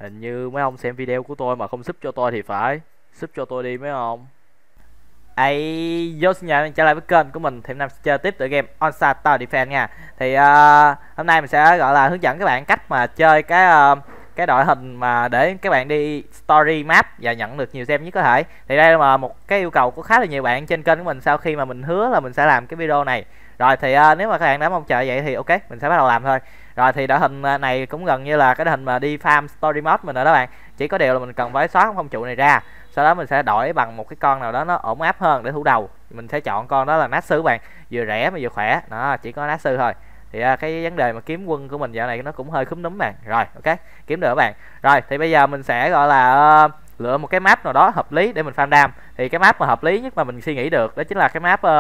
Hình như mấy ông xem video của tôi mà không sub cho tôi thì phải sub cho tôi đi mấy ông. Vô xin chào trở lại với kênh của mình. Thì hôm nay sẽ chơi tiếp tựa game Onstar Tower Defense nha. Thì hôm nay mình sẽ gọi là hướng dẫn các bạn cách mà chơi cái đội hình mà để các bạn đi story map và nhận được nhiều xem nhất có thể. Thì đây là một cái yêu cầu của khá là nhiều bạn trên kênh của mình sau khi mà mình hứa là mình sẽ làm cái video này. Rồi thì nếu mà các bạn đã mong chờ vậy thì ok, mình sẽ bắt đầu làm thôi. Rồi thì đội hình này cũng gần như là cái đội hình mà đi farm story mode mình rồi đó bạn. Chỉ có điều là mình cần phải xóa phong trụ này ra. Sau đó mình sẽ đổi bằng một cái con nào đó nó ổn áp hơn để thủ đầu. Mình sẽ chọn con đó là nát sư bạn, vừa rẻ mà vừa khỏe. Đó, chỉ có nát sư thôi. Thì cái vấn đề mà kiếm quân của mình dạo này nó cũng hơi khúm núm bạn. Rồi ok, kiếm được các bạn. Rồi thì bây giờ mình sẽ gọi là lựa một cái map nào đó hợp lý để mình farm đam. Thì cái map mà hợp lý nhất mà mình suy nghĩ được đó chính là cái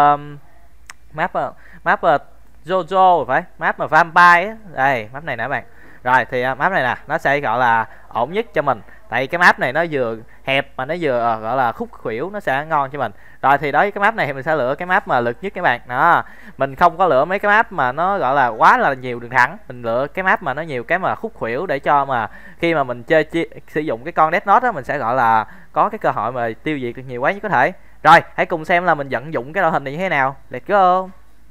map Jojo phải, map mà vampire á. Đây, map này nè các bạn. Rồi thì map này nè, nó sẽ gọi là ổn nhất cho mình. Tại cái map này nó vừa hẹp mà nó vừa gọi là khúc khuỷu, nó sẽ ngon cho mình. Rồi thì đối với cái map này thì mình sẽ lựa cái map mà lực nhất các bạn. Đó, mình không có lựa mấy cái map mà nó gọi là quá là nhiều đường thẳng. Mình lựa cái map mà nó nhiều cái mà khúc khuỷu để cho mà khi mà mình sử dụng cái con Death Note á, mình sẽ gọi là có cái cơ hội mà tiêu diệt được nhiều quá nhất có thể. Rồi, hãy cùng xem là mình vận dụng cái đội hình này như thế nào. Let's go.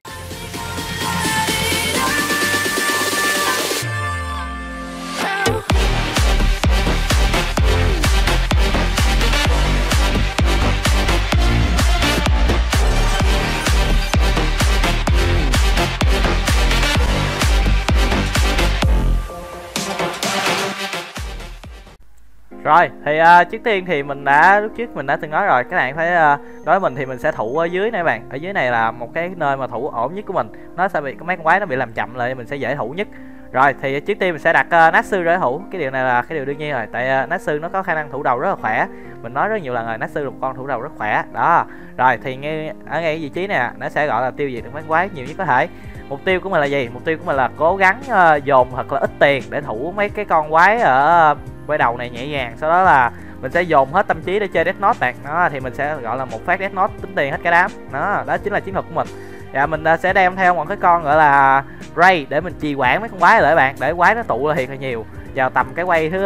Rồi thì trước tiên thì lúc trước mình đã từng nói rồi, các bạn phải đối mình thì mình sẽ thủ ở dưới này các bạn. Ở dưới này là một cái nơi mà thủ ổn nhất của mình. Nó sẽ bị mấy con quái nó bị làm chậm lại, mình sẽ dễ thủ nhất. Rồi thì trước tiên mình sẽ đặt nát sư để thủ. Cái điều này là cái điều đương nhiên rồi, tại nát sư nó có khả năng thủ đầu rất là khỏe. Mình nói rất nhiều lần rồi, nát sư là một con thủ đầu rất khỏe. Đó. Rồi thì ở ngay vị trí này nó sẽ gọi là tiêu diệt được mấy quái nhiều nhất có thể. Mục tiêu của mình là gì? Mục tiêu của mình là cố gắng dồn thật là ít tiền để thủ mấy cái con quái ở quay đầu này nhẹ nhàng. Sau đó là mình sẽ dồn hết tâm trí để chơi Death Note bạn. Đó thì mình sẽ gọi là một phát Death Note tính tiền hết cả đám. Đó chính là chiến thuật của mình. Và mình sẽ đem theo một cái con gọi là Ray để mình trì quản mấy con quái lại bạn, để quái nó tụ là thiệt là nhiều. Vào tầm cái quay thứ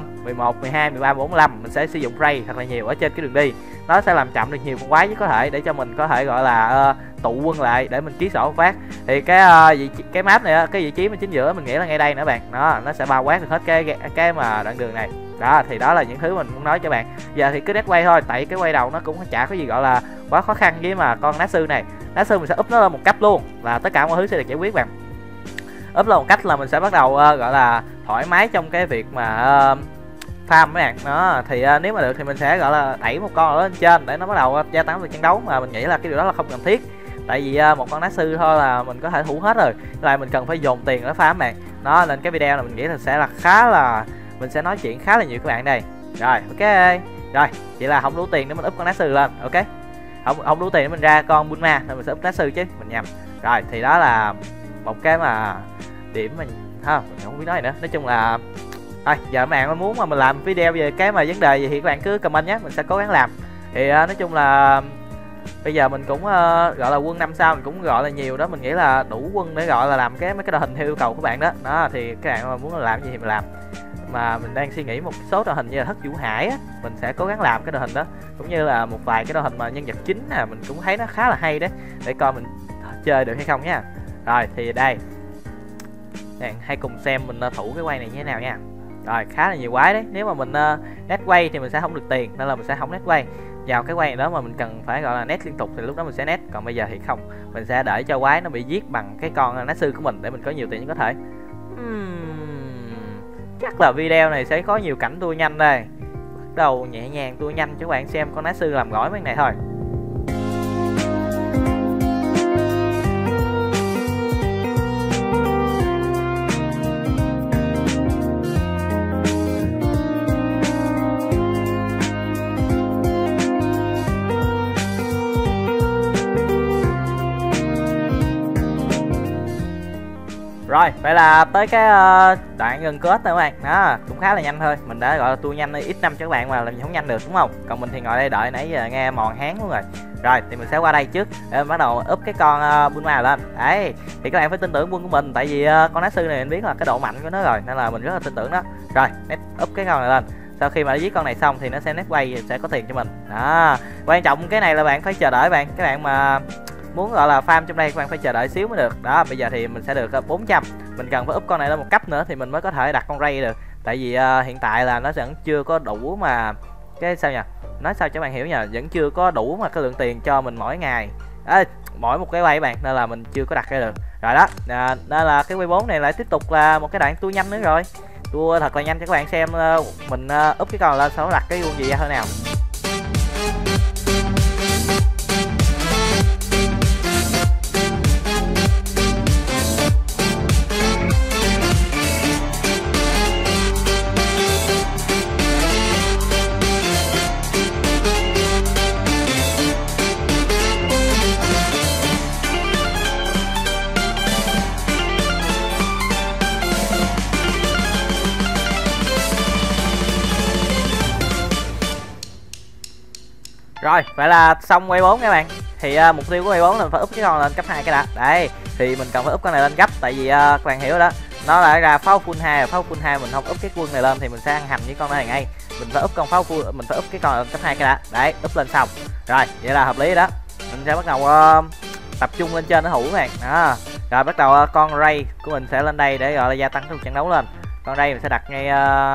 11, 12, 13, 45 mình sẽ sử dụng Ray thật là nhiều ở trên cái đường đi. Nó sẽ làm chậm được nhiều con quái nhất có thể để cho mình có thể gọi là tụ quân lại để mình ký sổ phát. Thì cái map này cái vị trí mà chính giữa mình nghĩ là ngay đây nữa bạn. Đó, nó sẽ bao quát được hết cái mà đoạn đường này. Đó thì đó là những thứ mình muốn nói cho bạn. Giờ thì cứ dead quay thôi, tại cái quay đầu nó cũng chả có gì gọi là quá khó khăn với mà con nát sư này. Nát sư mình sẽ úp nó lên một cấp luôn là tất cả mọi thứ sẽ được giải quyết bạn. Úp lên một cách là mình sẽ bắt đầu gọi là thoải mái trong cái việc mà farm mấy bạn. Đó thì nếu mà được thì mình sẽ gọi là đẩy một con ở lên trên để nó bắt đầu gia tăng được trận đấu, mà mình nghĩ là cái điều đó là không cần thiết. Tại vì một con nát sư thôi là mình có thể thủ hết rồi, lại mình cần phải dồn tiền để farm bạn. Đó nên cái video này mình nghĩ là sẽ là khá là mình sẽ nói chuyện khá là nhiều các bạn đây. Rồi ok, rồi chỉ là không đủ tiền để mình úp con nát sư lên. Ok, không đủ tiền để mình ra con Bulma nên mình sẽ úp nát sư chứ, mình nhầm. Rồi thì đó là một cái mà điểm mình mình không biết nói nữa. Nói chung là thôi giờ các bạn muốn mà mình làm video về cái mà vấn đề gì thì các bạn cứ comment nhé, mình sẽ cố gắng làm. Thì nói chung là bây giờ mình cũng gọi là quân 5 sao mình cũng gọi là nhiều đó, mình nghĩ là đủ quân để gọi là làm mấy cái đội hình theo yêu cầu của bạn đó. Đó thì các bạn mà muốn làm gì thì mình làm. Mà mình đang suy nghĩ một số đội hình như là Thất Vũ Hải á, mình sẽ cố gắng làm cái đội hình đó, cũng như là một vài cái đội hình mà nhân vật chính mình cũng thấy nó khá là hay đấy, để coi mình chơi được hay không nha. Rồi thì đây, hãy cùng xem mình thủ cái quay này như thế nào nha. Rồi khá là nhiều quái đấy, nếu mà mình net quay thì mình sẽ không được tiền nên là mình sẽ không net quay. Vào cái quay này đó mà mình cần phải gọi là net liên tục thì lúc đó mình sẽ net, còn bây giờ thì không, mình sẽ để cho quái nó bị giết bằng cái con nát sư của mình để mình có nhiều tiền nhất có thể. Chắc là video này sẽ có nhiều cảnh tua nhanh đây. Bắt đầu nhẹ nhàng tua nhanh cho các bạn xem con nát sư làm gỏi mấy này thôi. Rồi, vậy là tới cái đoạn gần kết rồi các bạn. Đó, cũng khá là nhanh thôi. Mình đã gọi là tua nhanh x5 cho các bạn mà làm gì không nhanh được đúng không? Còn mình thì ngồi đây đợi nãy giờ nghe mòn háng luôn rồi. Rồi, thì mình sẽ qua đây trước để mình bắt đầu úp cái con Bulma lên. Đấy, thì các bạn phải tin tưởng quân của mình tại vì con Nát Sư này mình biết là cái độ mạnh của nó rồi nên là mình rất là tin tưởng đó. Rồi, úp cái con này lên. Sau khi mà giết con này xong thì nó sẽ nét quay sẽ có tiền cho mình. Đó, quan trọng cái này là bạn phải chờ đợi bạn. Các bạn mà muốn gọi là farm trong đây các bạn phải chờ đợi xíu mới được. Đó, bây giờ thì mình sẽ được 400. Mình cần phải úp con này lên một cấp nữa thì mình mới có thể đặt con Ray được. Tại vì hiện tại là nó vẫn chưa có đủ mà cái sao nhỉ? Nói sao cho các bạn hiểu nha, vẫn chưa có đủ mà cái lượng tiền cho mình mỗi ngày. Mỗi một cái quay các bạn nên là mình chưa có đặt ra được. Rồi đó, nên là cái quay 4 này lại tiếp tục là một cái đoạn tua nhanh nữa rồi. Tua thật là nhanh cho các bạn xem mình úp cái con lên sau đó đặt cái quân gì ra thôi nào. Rồi, vậy là xong quay 4 các bạn. Thì mục tiêu của quay 4 là mình phải úp cái con lên cấp 2 cái đã. Đây, thì mình cần phải úp con này lên cấp tại vì các bạn hiểu đó. Nó lại ra pháo full 2, pháo full 2 mình không úp cái quân này lên thì mình sẽ ăn hành với con này ngay. Mình phải úp con pháo full, mình phải úp cái con lên cấp 2 cái đã. Đấy, úp lên xong. Rồi, vậy là hợp lý đó. Mình sẽ bắt đầu tập trung lên trên nó hữu các bạn. Đó. Rồi bắt đầu con Ray của mình sẽ lên đây để gọi là gia tăng cái trận đấu lên. Con Ray mình sẽ đặt ngay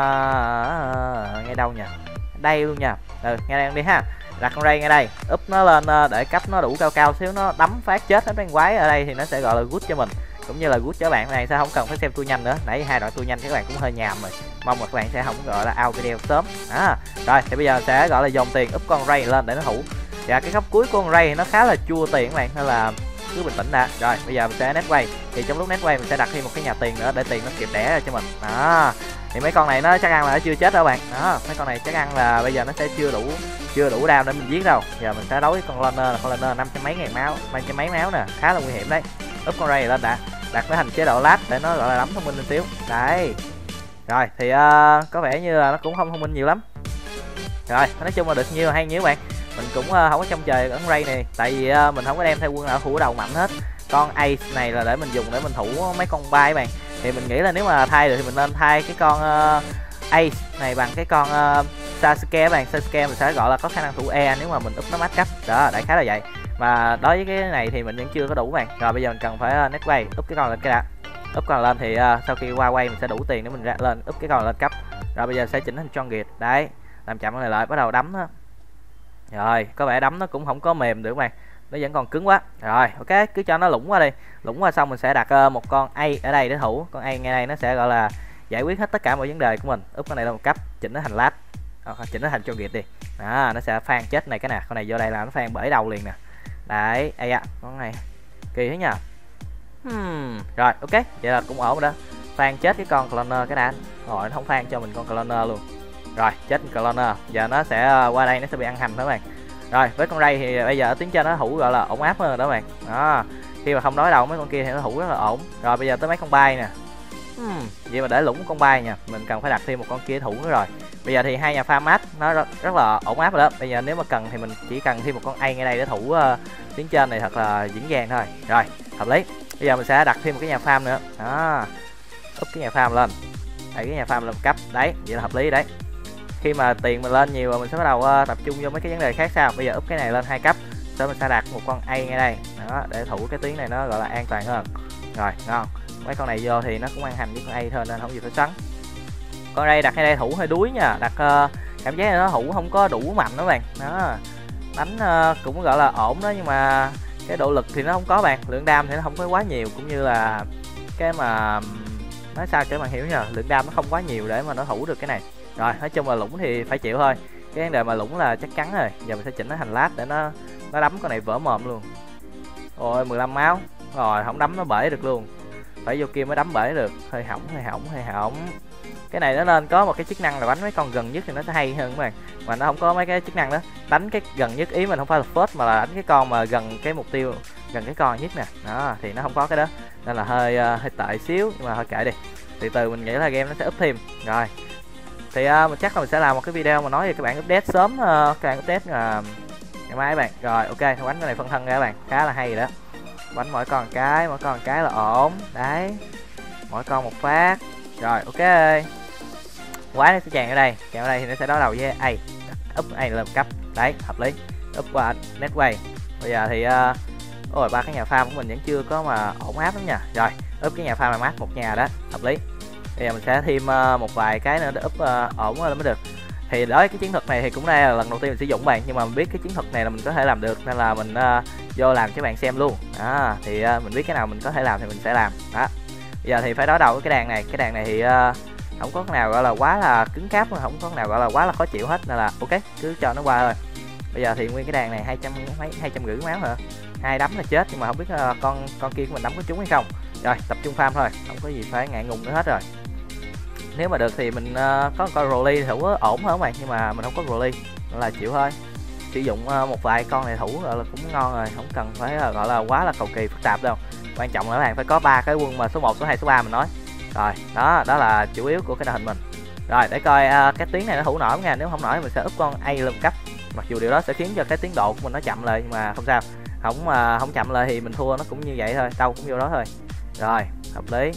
ngay đâu nhỉ? Đây luôn nha. Ngay đây đi ha. Đặt con Ray ngay đây, úp nó lên để cấp nó đủ cao cao xíu, nó đấm phát chết hết mấy quái ở đây thì nó sẽ gọi là good cho mình cũng như là good cho bạn này sẽ không cần phải xem tua nhanh nữa. Nãy hai đoạn tua nhanh các bạn cũng hơi nhàm rồi, mong là các bạn sẽ không gọi là out video sớm. Rồi thì bây giờ sẽ gọi là dồn tiền úp con Ray lên để nó thủ. Và cái góc cuối của con Ray thì nó khá là chua tiền các bạn nên là cứ bình tĩnh đã. Rồi bây giờ mình sẽ netway, thì trong lúc netway mình sẽ đặt thêm một cái nhà tiền nữa để tiền nó kịp đẻ ra cho mình. Đó, thì mấy con này nó chắc ăn là nó chưa chết đâu bạn. Đó, mấy con này chắc ăn là bây giờ nó sẽ chưa đủ đam để mình giết đâu. Giờ mình sẽ đấu với con Learner, con Learner 500 mấy ngàn máu, 500 mấy máu nè, khá là nguy hiểm đấy. Úp con Ray lên đã, đặt nó thành chế độ lát để nó gọi là đấm thông minh lên xíu. Đấy, rồi thì có vẻ như là nó cũng không thông minh nhiều lắm. Rồi nói chung là được nhiều hay nhiều bạn. Mình cũng không có trông chờ con Ray này tại vì mình không có đem theo quân nào thủ đầu mạnh hết. Con Ace này là để mình dùng để mình thủ mấy con bay bạn. Thì mình nghĩ là nếu mà thay được thì mình nên thay cái con Ace này bằng cái con Sasuke các bạn. Sasuke mình sẽ gọi là có khả năng thủ E nếu mà mình úp nó max cấp. Đó, đại khái là vậy. Mà đối với cái này thì mình vẫn chưa có đủ bạn. Rồi bây giờ mình cần phải netway, úp cái con lên cái đã. Úp con lên thì sau khi qua quay mình sẽ đủ tiền để mình ra lên úp cái con lên cấp. Rồi bây giờ sẽ chỉnh thành Strong Gear. Đấy, làm chậm con này lại bắt đầu đấm đó. Rồi, có vẻ đấm nó cũng không có mềm được các bạn. Nó vẫn còn cứng quá. Rồi, ok, cứ cho nó lủng qua đi. Lủng qua xong mình sẽ đặt một con A ở đây để thủ. Con A ngay đây nó sẽ gọi là giải quyết hết tất cả mọi vấn đề của mình. Úp con này lên một cấp, chỉnh nó thành lát. Chỉnh nó thành cho Gear đi. Đó, nó sẽ phan chết này cái nè. Con này vô đây là nó phan bể đầu liền nè. Đấy, ây da, con này kỳ thế nhờ. Rồi, ok, vậy là cũng ổn rồi đó. Phan chết cái con cloner cái đã. Rồi, nó không phan cho mình con cloner luôn. Rồi, chết cloner. Giờ nó sẽ qua đây nó sẽ bị ăn hành đó các bạn. Rồi, với con Ray thì bây giờ ở tuyến trên nó thủ gọi là ổn áp hơn rồi đó các bạn. Đó, khi mà không đối đầu mấy con kia thì nó thủ rất là ổn. Rồi bây giờ tới mấy con bay nè. Vậy mà để lũng con bay nha, mình cần phải đặt thêm một con kia thủ nữa rồi. Bây giờ thì hai nhà farm mát nó rất là ổn áp rồi đó. Bây giờ nếu mà cần thì mình chỉ cần thêm một con A ngay đây để thủ tuyến trên này thật là vững vàng thôi. Rồi, hợp lý. Bây giờ mình sẽ đặt thêm một cái nhà farm nữa. Đó, úp cái nhà farm lên. Đẩy cái nhà farm lên cấp. Đấy, vậy là hợp lý đấy. Khi mà tiền mình lên nhiều rồi mình sẽ bắt đầu tập trung vô mấy cái vấn đề khác sao. Bây giờ úp cái này lên 2 cấp, sau mình sẽ đặt một con A ngay đây. Đó, để thủ cái tuyến này nó gọi là an toàn hơn. Rồi, ngon. Mấy con này vô thì nó cũng ăn hành với con A thôi nên không gì phải xoắn. Con đây đặt ngay đây thủ hơi đuối nha, đặt cảm giác là nó thủ không có đủ mạnh đó bạn. Đó, đánh cũng gọi là ổn đó nhưng mà cái độ lực thì nó không có bạn, lượng đam thì nó không có quá nhiều cũng như là cái mà nói sao cho các bạn hiểu nha, lượng đam nó không quá nhiều để mà nó thủ được cái này. Rồi nói chung là lũng thì phải chịu thôi, cái vấn đề mà lũng là chắc chắn rồi. Giờ mình sẽ chỉnh nó thành lát để nó đấm con này vỡ mồm luôn. Ôi 15 máu rồi, không đấm nó bể được luôn, phải vô kia mới đấm bể được. Hơi hỏng. Cái này nó nên có một cái chức năng là đánh mấy con gần nhất thì nó sẽ hay hơn các bạn, mà nó không có mấy cái chức năng đó. Đánh cái gần nhất, ý mình không phải là first mà là đánh cái con mà gần cái mục tiêu gần cái con nhất nè. Đó thì nó không có cái đó nên là hơi tệ xíu, nhưng mà thôi kệ đi, từ từ mình nghĩ là game nó sẽ up thêm. Rồi thì mình chắc là mình sẽ làm một cái video mà nói về các bạn update sớm, các bạn update ngày mai các bạn. Rồi ok, bánh cái này phân thân ra các bạn, khá là hay rồi đó. Bánh mỗi con cái là ổn đấy, mỗi con một phát. Rồi ok, quái nó sẽ tràn ở đây, thì nó sẽ đối đầu với A, up A lên cấp đấy, hợp lý. Up qua netway. Bây giờ thì ôi, ba cái nhà farm của mình vẫn chưa có mà ổn áp lắm nha. Rồi up cái nhà farm là mát một nhà đó, hợp lý. Bây giờ mình sẽ thêm một vài cái nữa để up ổn lên mới được. Thì đối với cái chiến thuật này thì cũng đây là lần đầu tiên mình sử dụng bạn, nhưng mà mình biết cái chiến thuật này là mình có thể làm được nên là mình vô làm cho bạn xem luôn. Đó thì mình biết cái nào mình có thể làm thì mình sẽ làm. Đó bây giờ thì phải đối đầu với cái đàn này thì không có cái nào gọi là quá là cứng cáp, không có cái nào gọi là quá là khó chịu hết, nên là ok, cứ cho nó qua thôi. Bây giờ thì nguyên cái đàn này 250 máu hả, 2 đấm là chết, nhưng mà không biết con kia của mình đấm có trúng hay không. Rồi tập trung farm thôi, không có gì phải ngại ngùng nữa hết rồi. Nếu mà được thì mình có con Rolly thủ ổn hơn các bạn, nhưng mà mình không có Rolly nên là chịu thôi. Sử dụng một vài con này thủ gọi là cũng ngon rồi, không cần phải gọi là quá là cầu kỳ phức tạp đâu. Quan trọng là các bạn phải có 3 cái quân mà số 1, số 2, số 3 mình nói. Rồi đó là chủ yếu của cái đội hình mình. Rồi để coi cái tiếng này nó thủ nổi không nha, nếu không nổi mình sẽ up con A lên cấp. Mặc dù điều đó sẽ khiến cho cái tiến độ của mình nó chậm lại, nhưng mà không sao, không chậm lại thì mình thua nó cũng như vậy thôi, đâu cũng vô đó thôi. Rồi hợp lý.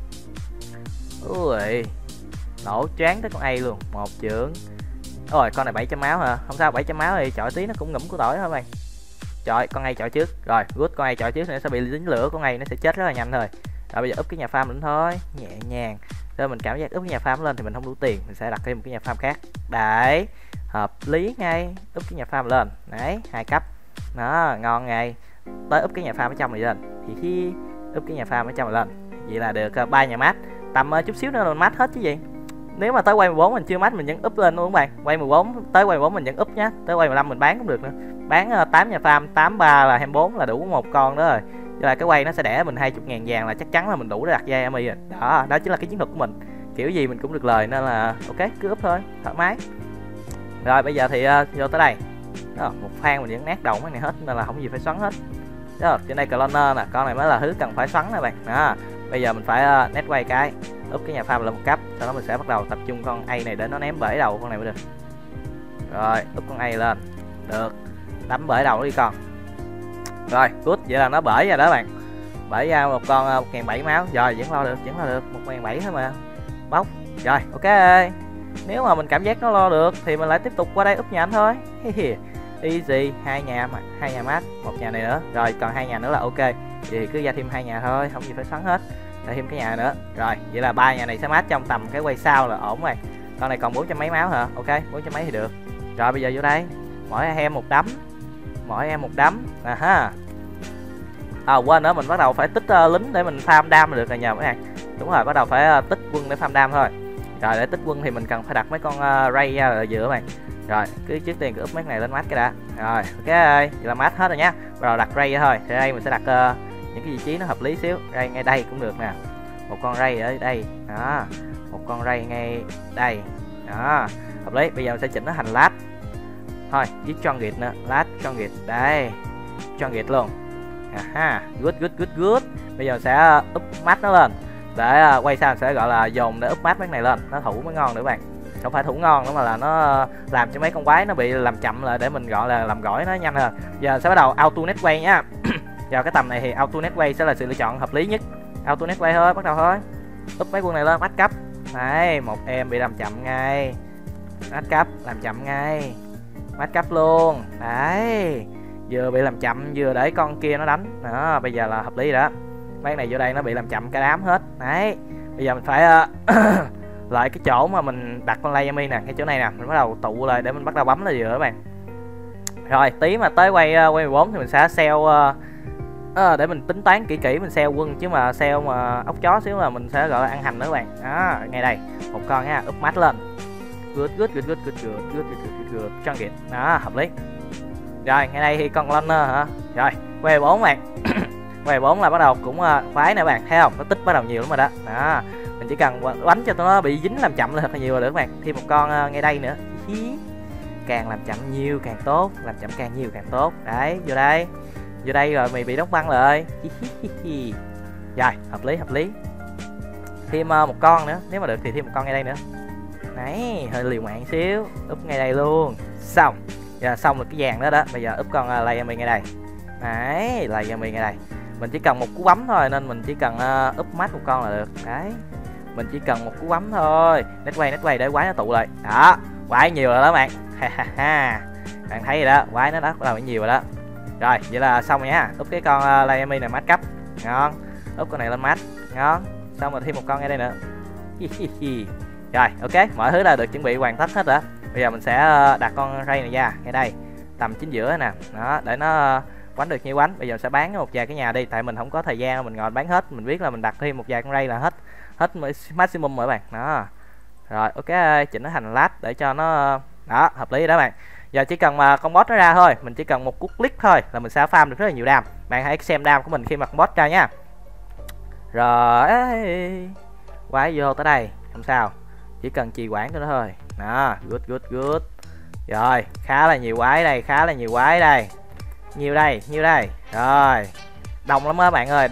Ui, nổ choáng tới con A luôn, một chưởng. Rồi con này 700 máu hả, không sao, 700 máu thì chọi tí nó cũng ngủm của tỏi thôi bạn. Chọi con A chọi trước. Rồi good, con A chọi trước nó sẽ bị dính lửa, con A nó sẽ chết rất là nhanh thôi. Rồi bây giờ up cái nhà farm lên thôi, nhẹ nhàng. Rồi mình cảm giác up cái nhà farm lên thì mình không đủ tiền, mình sẽ đặt thêm một cái nhà farm khác. Đấy, hợp lý ngay. Up cái nhà farm lên. Đấy, 2 cấp. Đó, ngon ngay. Tới up cái nhà farm ở trong này lên. Thì up cái nhà farm ở trong này lên. Vậy là được 3 nhà mát. Tầm chút xíu nữa là mát hết chứ gì. Nếu mà tới quay 14 mình chưa mát mình vẫn up lên luôn các bạn. Quay 14 tới quay 14 mình vẫn up nhá. Tới quay 15 mình bán cũng được nữa. Bán 8 nhà farm, 83 là 24 là đủ một con đó rồi. Là cái quay nó sẽ đẻ mình 20.000 vàng là chắc chắn là mình đủ để đặt dây ami rồi. Đó chính là cái chiến thuật của mình. Kiểu gì mình cũng được lời nên là ok, cứ up thôi, thoải mái. Rồi bây giờ thì vô tới đây. Đó, một phan mình vẫn nát đầu cái này hết nên là không gì phải xoắn hết. Đó, trên đây cloner nè, con này mới là thứ cần phải xoắn nè bạn. Đó, bây giờ mình phải netway cái, up cái nhà farm lên một cấp, sau đó mình sẽ bắt đầu tập trung con A này để nó ném bể đầu con này mới được. Rồi, up con A lên. Được. Đấm bể đầu nó đi con. Rồi, good, vậy là nó bể ra đó bạn. Bể ra một con 1.700 máu. Rồi, vẫn lo được, 1.700 thôi mà. Bóc. Rồi, ok. Nếu mà mình cảm giác nó lo được thì mình lại tiếp tục qua đây up nhà anh thôi. Easy, hai nhà mát, một nhà này nữa. Rồi, còn 2 nhà nữa là ok. Thì cứ ra thêm 2 nhà thôi, không gì phải xoắn hết. Ra thêm cái nhà nữa. Rồi, vậy là 3 nhà này sẽ mát trong tầm cái quay sau là ổn rồi. Con này còn 400 mấy máu hả? Ok, 400 mấy thì được. Rồi bây giờ vô đây. Mỗi em một đấm. Ha. Quên nữa, mình bắt đầu phải tích lính để mình farm đam được rồi nhờ các bạn. Đúng rồi, bắt đầu phải tích quân để farm đam thôi. Rồi để tích quân thì mình cần phải đặt mấy con ray ra ở giữa bạn. Rồi cứ trước tiên cứ up mấy cái này lên mát cái đã. Rồi ok, vậy là mát hết rồi nhá. Bắt đầu đặt ray ra thôi. Thì đây mình sẽ đặt những cái vị trí nó hợp lý xíu. Ray ngay đây cũng được nè. Một con ray ở đây. Đó. Một con ray ngay đây. Đó. Hợp lý. Bây giờ mình sẽ chỉnh nó thành lát. Thôi, với Strongit nữa, lát Strongit. Đây. Strongit luôn. Good. Bây giờ sẽ up mát nó lên. Để quay sang sẽ gọi là dồn để up mát mấy này lên, nó thủ mới ngon nữa bạn. Không phải thủ ngon nữa mà là nó làm cho mấy con quái nó bị làm chậm lại để mình gọi là làm gỏi nó nhanh hơn. Giờ sẽ bắt đầu auto netway nhá. Vào cái tầm này thì auto netway sẽ là sự lựa chọn hợp lý nhất. Auto netway thôi, bắt đầu thôi. Up mấy quân này lên, mát cấp. Đấy, một em bị làm chậm ngay. Mát cấp, làm chậm ngay. Mát cấp luôn. Đấy. Vừa bị làm chậm vừa để con kia nó đánh. Đó, bây giờ là hợp lý rồi đó. Mấy này vô đây nó bị làm chậm cả đám hết. Đấy. Bây giờ mình phải lại cái chỗ mà mình đặt con Layami nè, cái chỗ này nè, mình bắt đầu tụ lại để mình bắt đầu bấm là vừa các bạn. Rồi, tí mà tới quay 14 thì mình sẽ sell để mình tính toán kỹ mình sell quân, chứ mà sell mà ốc chó xíu là mình sẽ gọi là ăn hành nữa các bạn. Đó, ngay đây, một con nha, up mát lên. Good. Strongit. Đó, hợp lý. Rồi, ngay đây thì con Cloner hả? Rồi, quay 4 bạn. Quay 4 là bắt đầu cũng khoái nè bạn, thấy không? Nó tích bắt đầu nhiều lắm rồi đó. Đó, mình chỉ cần đánh cho tụi nó bị dính làm chậm lên thật là nhiều rồi được các bạn. Thêm một con ngay đây nữa. Càng làm chậm nhiều càng tốt, làm chậm càng nhiều càng tốt. Đấy, vô đây. Vô đây rồi mày bị đóng băng rồi. Rồi, hợp lý. Thêm một con nữa, nếu mà được thì thêm một con ngay đây nữa. Đấy, hơi liều mạng xíu, úp ngay đây luôn. Xong. Giờ xong được cái vàng đó đó, bây giờ úp con Layami ngay đây. Đấy, Layami ngay đây. Mình chỉ cần một cú bấm thôi nên mình chỉ cần úp mắt một con là được. Đấy. Mình chỉ cần một cú bấm thôi. Nét quay để quái nó tụ lại. Đó, quái nhiều rồi đó bạn. Bạn thấy rồi đó, quái nó đã bắt đầu nhiều rồi đó. Rồi, vậy là xong rồi nha. Úp cái con Layami này mát cấp. Ngon. Úp con này lên mát. Ngon. Xong rồi thêm một con ngay đây nữa. Rồi, ok, mọi thứ là được chuẩn bị hoàn tất hết rồi. Bây giờ mình sẽ đặt con ray này ra ngay đây, tầm chính giữa nè. Đó, để nó quánh được nhiều quánh. Bây giờ mình sẽ bán một vài cái nhà đi, tại mình không có thời gian mình ngồi bán hết. Mình biết là mình đặt thêm một vài con ray là hết maximum rồi các bạn. Đó. Rồi, ok, chỉnh nó thành lát để cho nó đó, hợp lý đó bạn. Giờ chỉ cần mà con boss nó ra thôi, mình chỉ cần một cú click thôi là mình sẽ farm được rất là nhiều đam. Bạn hãy xem đam của mình khi mà con boss ra nha. Rồi, quái vô tới đây, không sao. Chỉ cần trì hoãn cho nó thôi. Đó, good. Rồi, khá là nhiều quái đây. Nhiều đây. Rồi. Đông lắm á bạn ơi,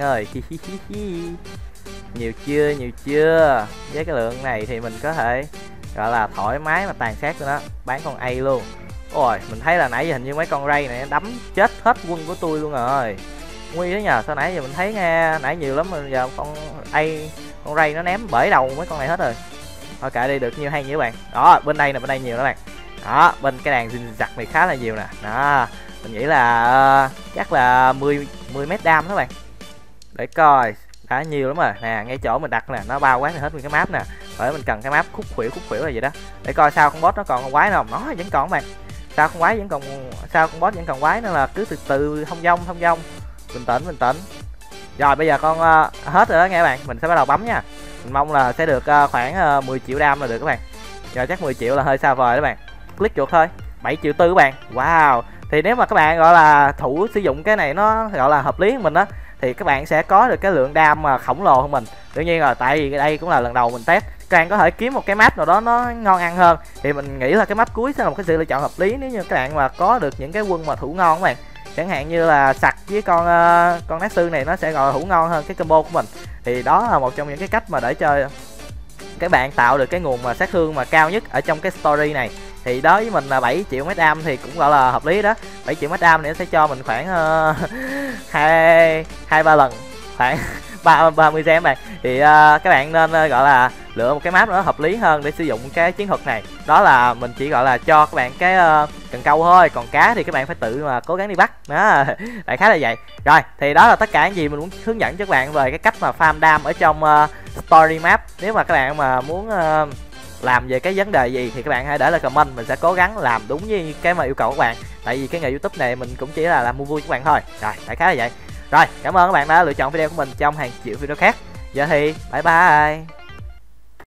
Nhiều chưa? Với cái lượng này thì mình có thể gọi là thoải mái mà tàn sát cho nó, bán con A luôn. Ôi, mình thấy là nãy giờ hình như mấy con ray này đấm chết hết quân của tôi luôn rồi. Nguy đó nhờ, sao nãy giờ mình thấy nghe nãy nhiều lắm mà giờ con ray nó ném bể đầu mấy con này hết rồi. Thôi kệ đi, được nhiêu hay nhiều bạn. Đó, bên đây nhiều đó bạn. Đó, bên cái đàn zin giặc này khá là nhiều nè. Đó, mình nghĩ là chắc là 10 mét đam đó bạn. Để coi, đã nhiều lắm rồi. Nè, ngay chỗ mình đặt nè, nó bao quát hết nguyên cái map nè. Bởi mình cần cái map khúc khuỷu là gì đó. Để coi sao con boss nó còn con quái không. Nó vẫn còn bạn. Sao con boss vẫn còn quái, nên là cứ từ từ thông dong. Bình tĩnh. Rồi bây giờ con hết rồi đó nghe các bạn, mình sẽ bắt đầu bấm nha. Mình mong là sẽ được khoảng 10 triệu đam là được các bạn. Rồi chắc 10 triệu là hơi xa vời đó bạn. Click chuột thôi, 7 triệu tư các bạn. Wow. Thì nếu mà các bạn gọi là thủ sử dụng cái này nó gọi là hợp lý của mình đó, thì các bạn sẽ có được cái lượng đam mà khổng lồ hơn mình. Đương nhiên rồi, tại vì đây cũng là lần đầu mình test. Các bạn có thể kiếm một cái map nào đó nó ngon ăn hơn. Thì mình nghĩ là cái map cuối sẽ là một cái sự lựa chọn hợp lý nếu như các bạn mà có được những cái quân mà thủ ngon các bạn. Chẳng hạn như là sặc với con nát sư này, nó sẽ gọi là thủ ngon hơn cái combo của mình. Thì đó là một trong những cái cách mà để cho các bạn tạo được cái nguồn mà sát thương mà cao nhất ở trong cái story này. Thì đối với mình là 7 triệu mét đam thì cũng gọi là hợp lý đó. 7 triệu mét đam này sẽ cho mình khoảng 2-3 lần, khoảng 30 gem bạn. Thì các bạn nên gọi là lựa một cái map nó hợp lý hơn để sử dụng cái chiến thuật này. Đó là mình chỉ gọi là cho các bạn cái cần câu thôi, còn cá thì các bạn phải tự mà cố gắng đi bắt. Đó, đại khái là vậy. Rồi, thì đó là tất cả những gì mình muốn hướng dẫn cho các bạn về cái cách mà farm đam ở trong story map. Nếu mà các bạn mà muốn làm về cái vấn đề gì thì các bạn hãy để lại comment, mình sẽ cố gắng làm đúng với cái mà yêu cầu của các bạn. Tại vì cái nghề YouTube này mình cũng chỉ là làm mua vui cho các bạn thôi. Rồi, đại khái là vậy. Rồi, cảm ơn các bạn đã lựa chọn video của mình trong hàng triệu video khác. Giờ thì bye bye.